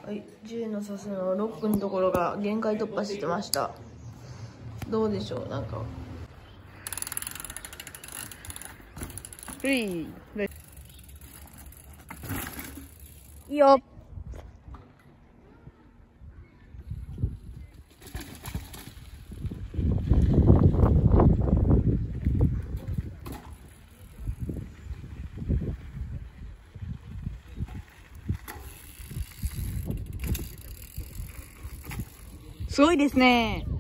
はい、銃の刺すのロックのところが限界突破してました。どうでしょう、なんか。いいよ。すごいですね。